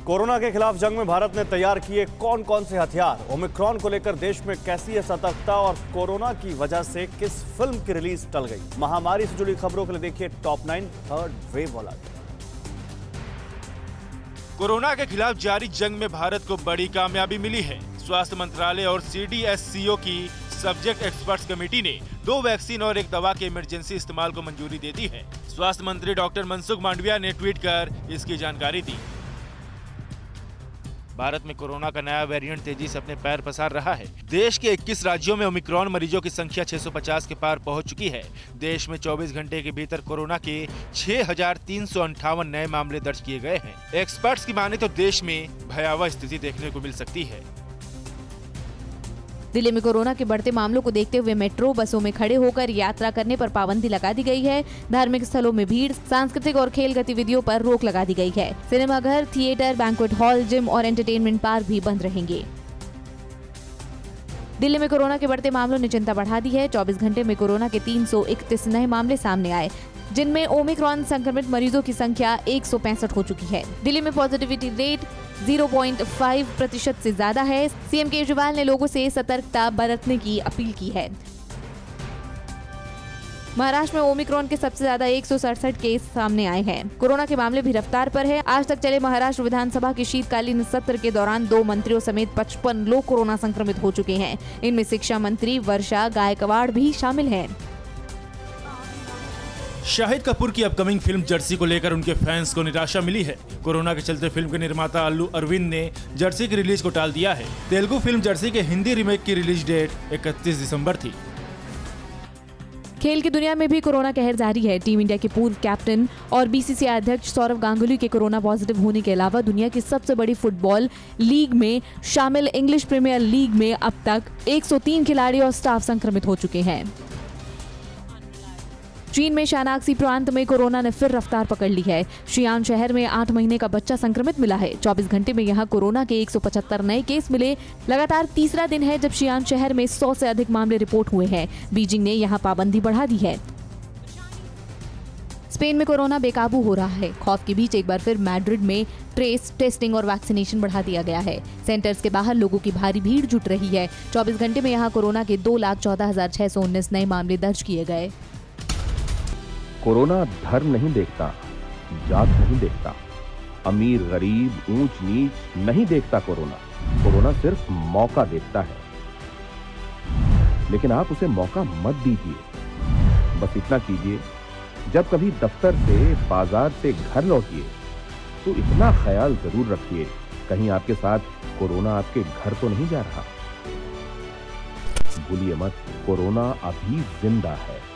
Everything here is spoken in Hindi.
कोरोना के खिलाफ जंग में भारत ने तैयार किए कौन कौन से हथियार, ओमिक्रॉन को लेकर देश में कैसी है सतर्कता और कोरोना की वजह से किस फिल्म की रिलीज टल गई। महामारी से जुड़ी खबरों के लिए देखिए टॉप 9 थर्ड वेव वाला। कोरोना के खिलाफ जारी जंग में भारत को बड़ी कामयाबी मिली है। स्वास्थ्य मंत्रालय और CDSCO की सब्जेक्ट एक्सपर्ट्स कमेटी ने 2 वैक्सीन और 1 दवा के इमरजेंसी इस्तेमाल को मंजूरी दे दी है। स्वास्थ्य मंत्री डॉक्टर मनसुख मांडविया ने ट्वीट कर इसकी जानकारी दी। भारत में कोरोना का नया वेरिएंट तेजी से अपने पैर पसार रहा है। देश के 21 राज्यों में ओमिक्रॉन मरीजों की संख्या 650 के पार पहुंच चुकी है। देश में 24 घंटे के भीतर कोरोना के 6,358 नए मामले दर्ज किए गए हैं। एक्सपर्ट्स की माने तो देश में भयावह स्थिति देखने को मिल सकती है। दिल्ली में कोरोना के बढ़ते मामलों को देखते हुए मेट्रो बसों में खड़े होकर यात्रा करने पर पाबंदी लगा दी गई है। धार्मिक स्थलों में भीड़, सांस्कृतिक और खेल गतिविधियों पर रोक लगा दी गई है। सिनेमाघर, थिएटर, बैंक्वेट हॉल, जिम और एंटरटेनमेंट पार्क भी बंद रहेंगे। दिल्ली में कोरोना के बढ़ते मामलों ने चिंता बढ़ा दी है। 24 घंटे में कोरोना के 331 नए मामले सामने आए, जिनमें ओमिक्रॉन संक्रमित मरीजों की संख्या 165 हो चुकी है। दिल्ली में पॉजिटिविटी रेट 0.5% से ज्यादा है। सीएम केजरीवाल ने लोगों से सतर्कता बरतने की अपील की है। महाराष्ट्र में ओमिक्रॉन के सबसे ज्यादा 167 केस सामने आए हैं। कोरोना के मामले भी रफ्तार पर है। आज तक चले महाराष्ट्र विधानसभा के शीतकालीन सत्र के दौरान 2 मंत्रियों समेत 55 लोग कोरोना संक्रमित हो चुके हैं। इनमें शिक्षा मंत्री वर्षा गायकवाड़ भी शामिल हैं। शाहिद कपूर की अपकमिंग फिल्म जर्सी को लेकर उनके फैंस को निराशा मिली है। कोरोना के चलते फिल्म के निर्माता अल्लू अरविंद ने जर्सी की रिलीज को टाल दिया है। तेलुगु फिल्म जर्सी के हिंदी रीमेक की रिलीज डेट 31 दिसंबर थी। खेल की दुनिया में भी कोरोना कहर जारी है। टीम इंडिया के पूर्व कैप्टन और BCCI अध्यक्ष सौरव गांगुली के कोरोना पॉजिटिव होने के अलावा दुनिया की सबसे बड़ी फुटबॉल लीग में शामिल इंग्लिश प्रीमियर लीग में अब तक 103 खिलाड़ी और स्टाफ संक्रमित हो चुके हैं। चीन में शानाक्सी प्रांत में कोरोना ने फिर रफ्तार पकड़ ली है। शियान शहर में 8 महीने का बच्चा संक्रमित मिला है। 24 घंटे में यहां कोरोना के 175 नए केस मिले। लगातार तीसरा दिन है जब शियान शहर में 100 से अधिक मामले रिपोर्ट हुए हैं। बीजिंग ने यहां पाबंदी बढ़ा दी है। स्पेन में कोरोना बेकाबू हो रहा है। खौफ के बीच एक बार फिर मैड्रिड में ट्रेस, टेस्टिंग और वैक्सीनेशन बढ़ा दिया गया है। सेंटर्स के बाहर लोगों की भारी भीड़ जुट रही है। 24 घंटे में यहां कोरोना के 2,14,619 नए मामले दर्ज किए गए। कोरोना धर्म नहीं देखता, जात नहीं देखता, अमीर गरीब ऊंच नीच नहीं देखता। कोरोना सिर्फ मौका देखता है, लेकिन आप उसे मौका मत दीजिए। बस इतना कीजिए, जब कभी दफ्तर से, बाजार से घर लौटिए तो इतना ख्याल जरूर रखिए कहीं आपके साथ कोरोना आपके घर तो नहीं जा रहा। भूलिए मत, कोरोना अभी जिंदा है।